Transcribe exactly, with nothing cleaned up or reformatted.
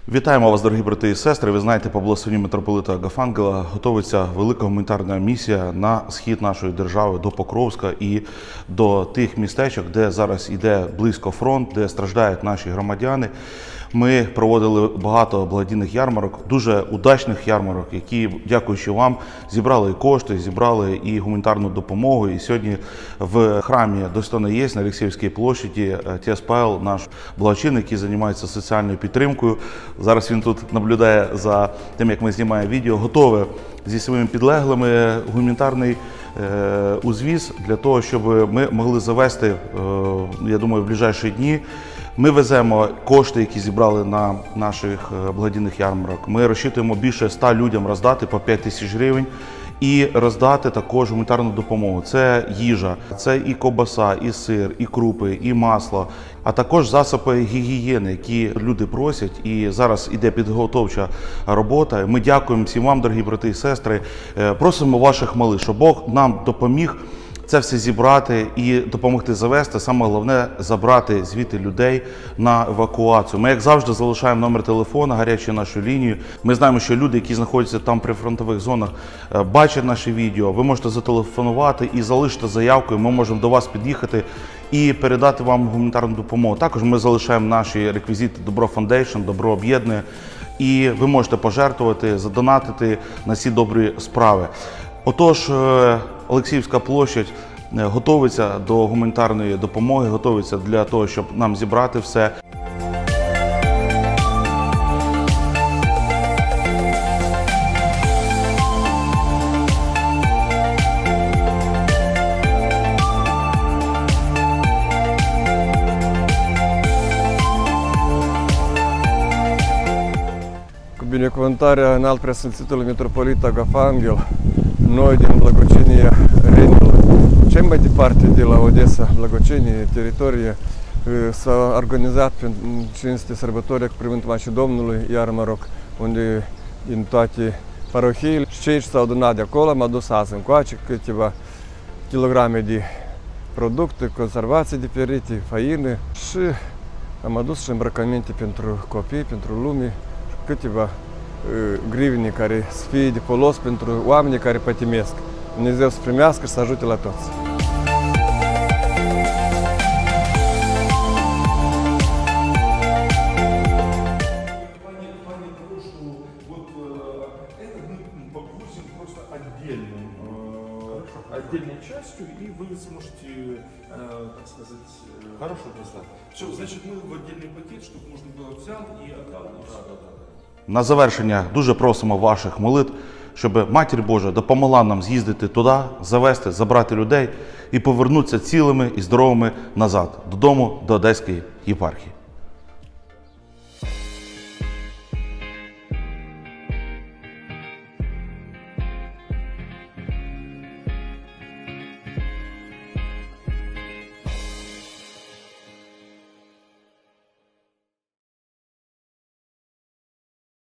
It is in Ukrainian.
Вітаємо вас, дорогі брати і сестри. Ви знаєте, по благословенню митрополита Агафангела готується велика гуманітарна місія на схід нашої держави, до Покровська і до тих містечок, де зараз йде близько фронт, де страждають наші громадяни. Ми проводили багато благодійних ярмарок, дуже удачних ярмарок, які, дякуючи вам, зібрали і кошти, зібрали і гуманітарну допомогу. І сьогодні в храмі Достойна єсть на Алексіївській площаді отець Павел, наш благочинник, який займається соціальною підтримкою. Зараз він тут наблюдає за тим, як ми знімаємо відео, готове зі своїми підлеглими гуманітарний е, узвіз для того, щоб ми могли завести, е, я думаю, в ближайші дні. Ми веземо кошти, які зібрали на наших благодійних ярмарок. Ми розчитуємо більше ста людям роздати по п'ять тисяч гривень і роздати також гуманітарну допомогу. Це їжа, це і ковбаса, і сир, і крупи, і масло, а також засоби гігієни, які люди просять. І зараз іде підготовча робота. Ми дякуємо всім вам, дорогі брати і сестри. Просимо ваших молитв, щоб Бог нам допоміг це все зібрати і допомогти завести. Саме головне – забрати звідти людей на евакуацію. Ми, як завжди, залишаємо номер телефону, гарячу нашу лінію. Ми знаємо, що люди, які знаходяться там при фронтових зонах, бачать наші відео. Ви можете зателефонувати і залишити заявку, і ми можемо до вас під'їхати і передати вам гуманітарну допомогу. Також ми залишаємо наші реквізити Добро Фондейшн, Добро об'єднує. І ви можете пожертвувати, задонатити на ці добрі справи. Отож, Олексіївська площадь готується до гуманітарної допомоги, готується для того, щоб нам зібрати все. Cu binecuvântarea înalt preasfințitului mitropolit Agafangel, noi din Blagocenie Renul, cei mai departe de la Odessa, Blagocenie, teritorie, s-a organizat prin cinste sărbători cu Privânt Maicii Domnului, iar, mă rog, unde din toate parohiile și cei ce s-au adunat de acolo am adus azi încoace câteva kilograme de producte, conservații diferite, făină și am adus și îmbrăcăminte pentru copii, pentru lume, câteva grivne care să fie de folos pentru oamenii care pătimesc. Dumnezeu să primească și să ajute la toți. Отдельной частью, и вы сможете, так сказать, хорошо прислать. Все, значит, мы в отдельный пакет, чтобы можно было взял и отдал. Да, да, да. На завершення дуже просимо ваших молитв, щоб Матір Божа допомогла нам з'їздити туди, завести, забрати людей і повернутися цілими і здоровими назад, додому, до Одеської єпархії.